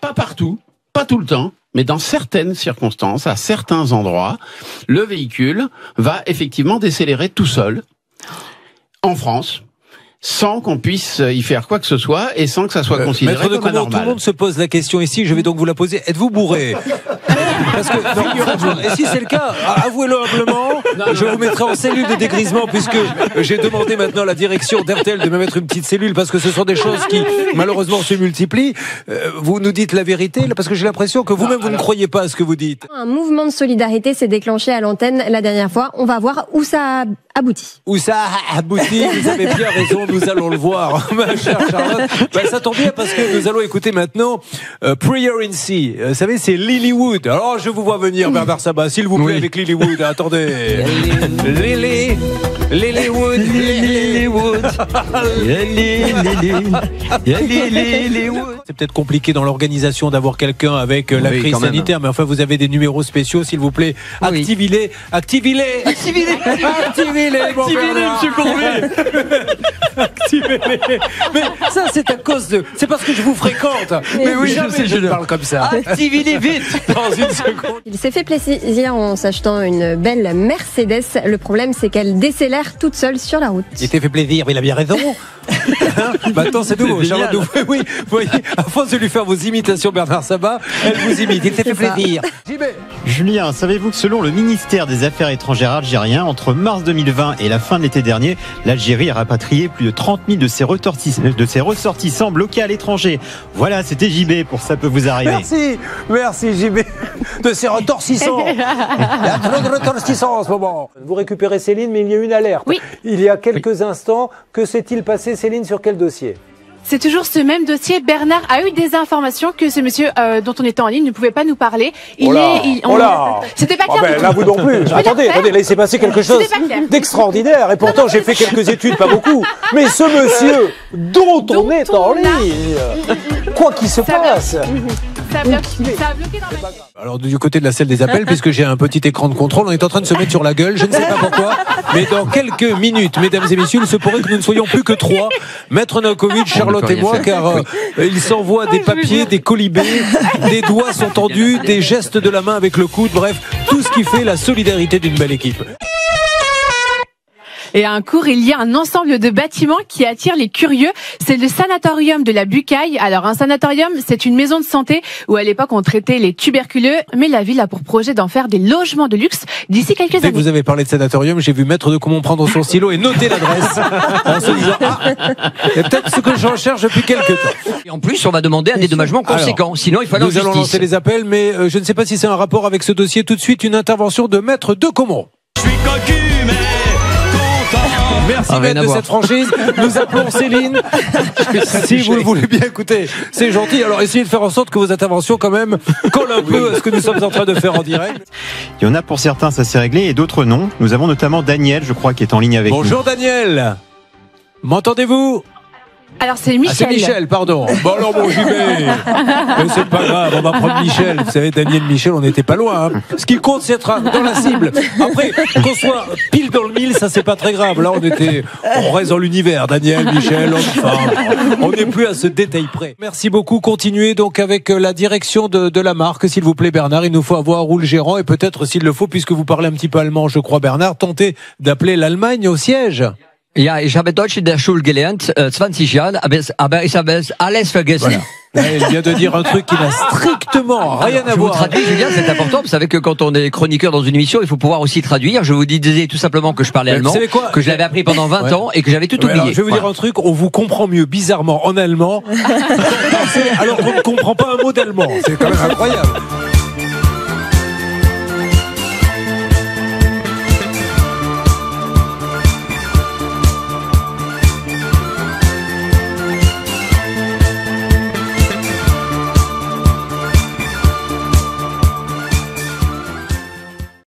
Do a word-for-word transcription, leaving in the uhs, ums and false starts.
pas partout, pas tout le temps, mais dans certaines circonstances, à certains endroits, le véhicule va effectivement décélérer tout seul, en France, sans qu'on puisse y faire quoi que ce soit et sans que ça soit considéré Maître de comme Comont, anormal. tout le monde se pose la question ici, je vais donc vous la poser. Êtes-vous bourré? Parce que, non, et si c'est le cas, avouez-le humblement, je vous mettrai en cellule de dégrisement puisque j'ai demandé maintenant à la direction d'R T L de me mettre une petite cellule parce que ce sont des choses qui, malheureusement, se multiplient. Euh, vous nous dites la vérité, parce que j'ai l'impression que vous-même, vous ne croyez pas à ce que vous dites. Un mouvement de solidarité s'est déclenché à l'antenne la dernière fois. On va voir où ça a abouti. Où ça a abouti, vous avez bien raison, nous allons le voir, ma chère Charlotte. Ben, ça tombe bien parce que nous allons écouter maintenant euh, Prayer in Sea. Euh, vous savez, c'est Lilywood. Alors, je vous vois venir, Bernard Sabat, s'il vous plaît, oui. Avec Lilywood. Attendez. Lily, Lilywood, Lilywood. Lilywood. C'est peut-être compliqué dans l'organisation d'avoir quelqu'un avec euh, la oui, crise sanitaire, mais enfin, vous avez des numéros spéciaux, s'il vous plaît. Oui. Activez-les, activez-les, activez-les, activez-les, activez-les, monsieur Courbet. Activez-les. Mais ça, c'est à cause de. C'est parce que je vous fréquente. Mais, mais oui, jamais je sais, je, je parle comme ça. Activez-les vite. Dans une seconde. Il s'est fait plaisir en s'achetant une belle Mercedes. Le problème, c'est qu'elle décélère toute seule sur la route. Il s'est fait plaisir, mais il a bien raison. Maintenant, c'est nouveau. Charlotte, oui, oui, vous voyez, à force de lui faire vos imitations, Bernard Sabat, elle vous imite. Il s'est fait plaisir. Julien, savez-vous que selon le ministère des Affaires étrangères algérien, entre mars deux mille vingt et la fin de l'été dernier, l'Algérie a rapatrié plus de trente mille de ses, de ses ressortissants bloqués à l'étranger. Voilà, c'était J B pour Ça peut vous arriver. Merci, merci J B de ces retortissants. Il y a trop de retortissants en ce moment. Vous récupérez Céline, mais il y a une alerte. Oui. Il y a quelques oui. instants, que s'est-il passé, Céline, sur quel dossier ? C'est toujours ce même dossier. Bernard a eu des informations que ce monsieur euh, dont on était en ligne ne pouvait pas nous parler. Il oh là, est, il, on... oh là. C'était pas clair. Oh ben, là, vous non plus. Attendez, attendez, là, il s'est passé quelque chose d'extraordinaire. Et pourtant, j'ai fait quelques études, pas beaucoup. Mais ce monsieur dont, dont on est on en ligne, quoi qu'il se ça passe. Ça a, bloqué, ça a bloqué dans ma... Alors du côté de la salle des appels, puisque j'ai un petit écran de contrôle, on est en train de se mettre sur la gueule, je ne sais pas pourquoi, mais dans quelques minutes, mesdames et messieurs, il se pourrait que nous ne soyons plus que trois, Maître Novakovic, Charlotte et moi, car euh, il s'envoie des papiers, des colibés, des doigts sont tendus, des gestes de la main avec le coude, bref, tout ce qui fait la solidarité d'une belle équipe. Et à un cours, il y a un ensemble de bâtiments qui attire les curieux. C'est le sanatorium de la Bucaille. Alors, un sanatorium, c'est une maison de santé où, à l'époque, on traitait les tuberculeux. Mais la ville a pour projet d'en faire des logements de luxe d'ici quelques Dès années. que vous avez parlé de sanatorium, j'ai vu Maître de Comont prendre son stylo et noter l'adresse. En se disant, ah, c'est peut-être ce que j'en cherche depuis quelques temps. Et en plus, on va demander un dédommagement conséquent. Alors, sinon, il faut aller en justice. Nous allons lancer les appels, mais euh, je ne sais pas si c'est un rapport avec ce dossier. Tout de suite, une intervention de Maître de Comont. Je suis cocu, mais... Merci ah, Maître de cette franchise. Nous appelons Céline. Si vous le voulez bien, écoutez, c'est gentil. Alors essayez de faire en sorte que vos interventions quand même collent un peu à ce que nous sommes en train de faire en direct. Il y en a pour certains, ça s'est réglé, et d'autres non. Nous avons notamment Daniel, je crois, qui est en ligne avec Bonjour nous. Bonjour Daniel. M'entendez-vous ? Alors c'est Michel. Ah, c'est Michel, pardon. Bon alors bon j'y vais. Mais c'est pas grave, on va prendre Michel. Vous savez, Daniel, Michel, on n'était pas loin. Hein. Ce qui compte, c'est être dans la cible. Après, qu'on soit pile dans le mille, ça c'est pas très grave. Là, on était, on reste dans l'univers. Daniel, Michel, enfin, on n'est plus à ce détail près. Merci beaucoup. Continuez donc avec la direction de, de la marque, s'il vous plaît, Bernard. Il nous faut avoir où le gérant et peut-être, s'il le faut, puisque vous parlez un petit peu allemand, je crois, Bernard, tentez d'appeler l'Allemagne au siège. Ja, ich habe Deutsch in der Schule gelernt, äh, zwanzig Jahre, aber, aber ich habe alles vergessen. Voilà. Elle vient de dire un truc qui n'a strictement rien Alors, à je voir. vous traduis, Julien, c'est important. Vous savez que quand on est chroniqueur dans une émission, il faut pouvoir aussi traduire. Je vous disais tout simplement que je parlais Mais allemand, quoi que je l'avais appris pendant vingt ouais. ans et que j'avais tout ouais, oublié. Alors, je vais vous voilà. dire un truc, on vous comprend mieux bizarrement en allemand, alors qu'on ne comprend pas un mot d'allemand. C'est quand même incroyable.